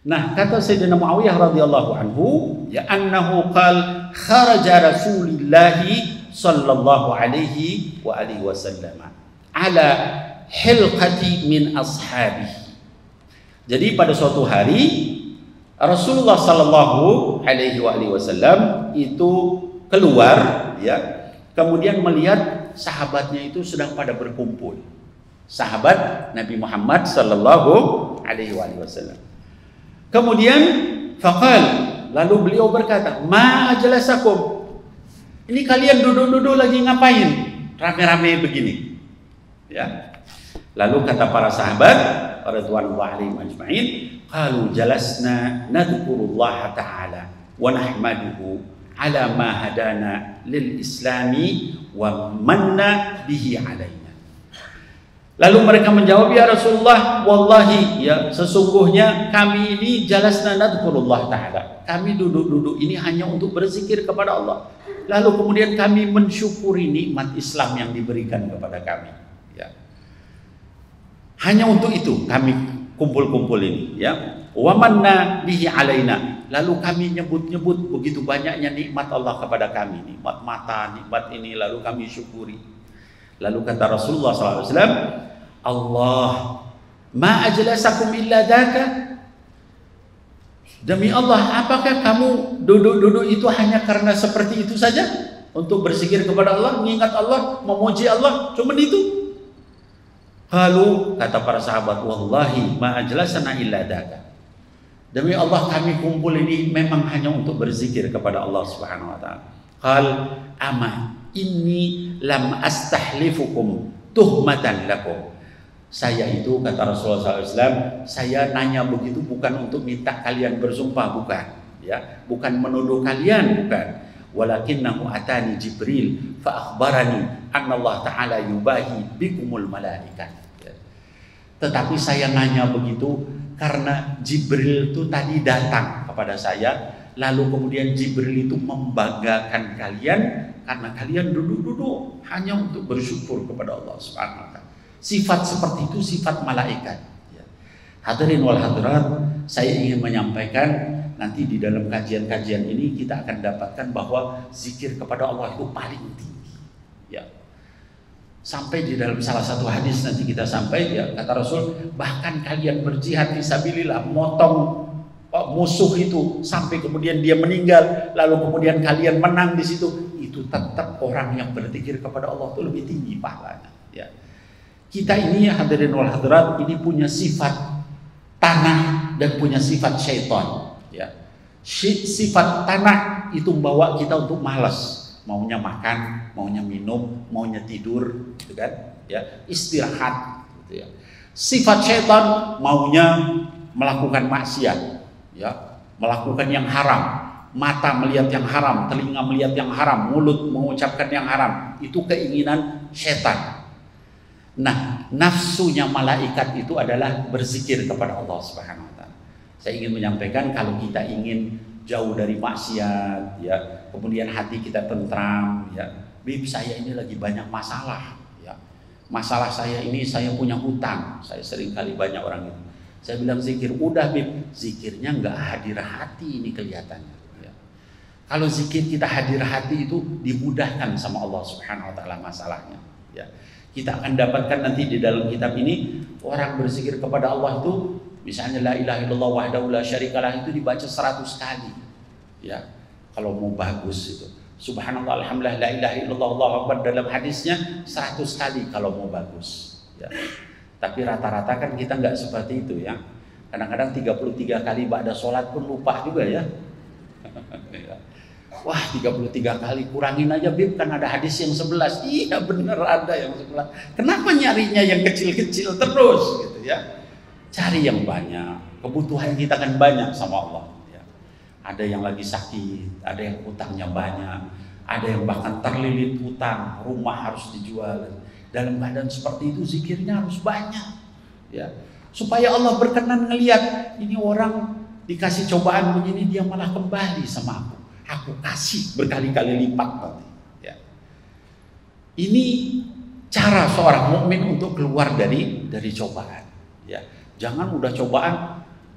Nah, kata Sayyidina Muawiyah radhiyallahu anhu, ya annahu qal kharaja Rasulullah sallallahu alaihi wa alihi wasallam ala hilqati min ashabihi. Jadi pada suatu hari Rasulullah sallallahu alaihi wa alihi wasallam itu keluar, ya, kemudian melihat sahabatnya itu sedang pada berkumpul. Sahabat Nabi Muhammad sallallahu alaihi wa alihi wasallam. Kemudian faqal, lalu beliau berkata, "Ma ajlasakum?" Ini kalian duduk-duduk lagi ngapain? Rame-rame begini. Ya. Lalu kata para sahabat radhiyallahu alaihim ajma'in, qalu jalasna nadhkurullah ta'ala wa nahmaduhu ala ma hadana lil islami wa manna bihi alaina. Lalu mereka menjawab, ya Rasulullah, wallahi, ya, sesungguhnya kami ini jalasna nadhkurullah ta'ala. Kami duduk-duduk ini hanya untuk berzikir kepada Allah. Lalu kemudian kami mensyukuri nikmat Islam yang diberikan kepada kami. Ya. Hanya untuk itu kami kumpul-kumpul ini. Ya. Wa manna bihi alaina. Lalu kami nyebut-nyebut begitu banyaknya nikmat Allah kepada kami. Nikmat mata, nikmat ini, lalu kami syukuri. Lalu kata Rasulullah SAW, Allah, ma ajlasakum illa daka. Demi Allah, apakah kamu duduk-duduk itu hanya karena seperti itu saja? Untuk berzikir kepada Allah, mengingat Allah, memuji Allah, cuma itu? Lalu kata para sahabat, wallahi ma ajlasana illa daka. Demi Allah, kami kumpul ini memang hanya untuk berzikir kepada Allah Subhanahu wa taala. Qal ama inni lam astahlifukum tuhmatan lakum. Saya itu, kata Rasulullah SAW, saya nanya begitu bukan untuk minta kalian bersumpah, bukan, ya, bukan menuduh kalian, bukan. Walakinnahu atani Jibril fa akhbarani anna Allah Ta'ala yubahi bikumul malaikat. Tetapi saya nanya begitu karena Jibril itu tadi datang kepada saya, lalu kemudian Jibril itu membanggakan kalian karena kalian duduk-duduk hanya untuk bersyukur kepada Allah Subhanahu wa taala. Sifat seperti itu sifat malaikat. Hadirin wal hadirat, saya ingin menyampaikan nanti di dalam kajian-kajian ini kita akan dapatkan bahwa zikir kepada Allah itu paling tinggi. Ya. Sampai di dalam salah satu hadis nanti kita sampai, ya, kata Rasul, bahkan kalian berjihad fisabilillah, motong musuh itu sampai kemudian dia meninggal, lalu kemudian kalian menang di situ, itu tetap orang yang berzikir kepada Allah itu lebih tinggi pahalanya. Ya. Kita ini, hadirin wal hadirat, ini punya sifat tanah dan punya sifat syaitan. Ya. Sifat tanah itu membawa kita untuk malas, maunya makan, maunya minum, maunya tidur, gitu kan? Ya, istirahat, gitu ya. Sifat syaitan maunya melakukan maksiat, ya, melakukan yang haram, mata melihat yang haram, telinga melihat yang haram, mulut mengucapkan yang haram, itu keinginan syaitan. Nah, nafsunya malaikat itu adalah berzikir kepada Allah Subhanahu wa taala. Saya ingin menyampaikan kalau kita ingin jauh dari maksiat, ya, kemudian hati kita tentram, ya, Bib, saya ini lagi banyak masalah, ya. Masalah saya ini, saya punya hutang. Saya sering kali banyak orang itu. Saya bilang zikir, udah Bib, zikirnya nggak hadir hati ini kelihatannya. Ya. Kalau zikir kita hadir hati itu dimudahkan sama Allah Subhanahu wa taala masalahnya. Ya. Kita akan dapatkan nanti di dalam kitab ini orang berzikir kepada Allah itu, misalnya la ilaha illallah wahdahu la syarikalah itu dibaca 100 kali. Ya. Kalau mau bagus itu. Subhanallah alhamdulillah la ilaha illallah Allahu akbar, dalam hadisnya 100 kali kalau mau bagus. Ya. Tapi rata-rata kan kita nggak seperti itu, ya. Kadang-kadang 33 kali ba'da sholat pun lupa juga, ya. Wah, 33 kali kurangin aja Bib, kan ada hadis yang 11. Iya bener ada yang 11. Kenapa nyarinya yang kecil-kecil terus gitu, ya? Cari yang banyak. Kebutuhan kita kan banyak sama Allah, ya. Ada yang lagi sakit, ada yang utangnya banyak, ada yang bahkan terlilit utang, rumah harus dijual. Dalam keadaan seperti itu zikirnya harus banyak, ya. Supaya Allah berkenan ngelihat ini orang dikasih cobaan begini dia malah kembali sama aku kasih berkali-kali lipat nanti, ya. Ini cara seorang mukmin untuk keluar dari cobaan, ya. Jangan udah cobaan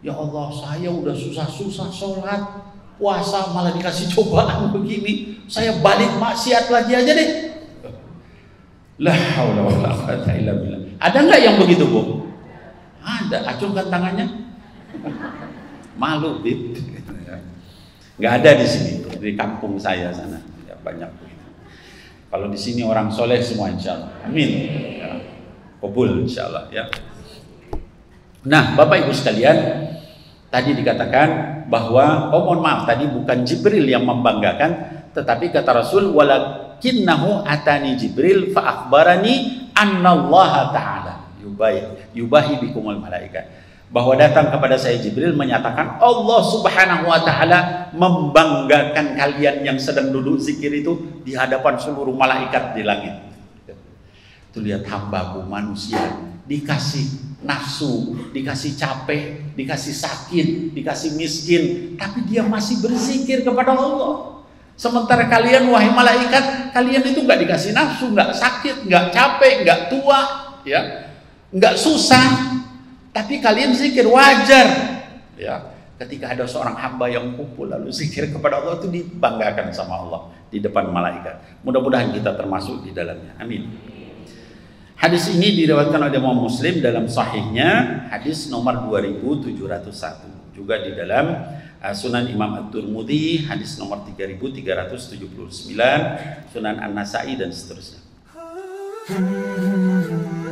Ya Allah, saya udah susah-susah sholat, puasa, malah dikasih cobaan begini. Saya balik maksiat lagi aja deh. La haula wala quwwata illa billah. Ada nggak yang begitu, Bu? Ada. Acungkan tangannya. Malu, Bib. Nggak ada di sini, di kampung saya sana. Ya, banyak begitu. Kalau di sini orang soleh semua, insya Allah. Amin. Ya. Kabul, insya Allah. Ya. Nah, Bapak Ibu sekalian, tadi dikatakan bahwa, oh mohon maaf, tadi bukan Jibril yang membanggakan, tetapi kata Rasul, walakinnahu atani Jibril fa akhbarani annallaha ta'ala yubahi bikumul malaikat. Bahwa datang kepada saya Jibril menyatakan Allah Subhanahu wa taala membanggakan kalian yang sedang duduk zikir itu di hadapan seluruh malaikat di langit. Itu lihat hambaku manusia dikasih nafsu, dikasih capek, dikasih sakit, dikasih miskin, tapi dia masih berzikir kepada Allah. Sementara kalian wahai malaikat, kalian itu nggak dikasih nafsu, nggak sakit, nggak capek, nggak tua, ya, nggak susah, tapi kalian zikir wajar, ya. Ketika ada seorang hamba yang kumpul lalu zikir kepada Allah, itu dibanggakan sama Allah di depan malaikat. Mudah-mudahan kita termasuk di dalamnya. Amin. Hadis ini diriwayatkan oleh Imam Muslim dalam sahihnya, hadis nomor 2701. Juga di dalam Sunan Imam At-Tirmidzi hadis nomor 3379, Sunan An-Nasa'i dan seterusnya.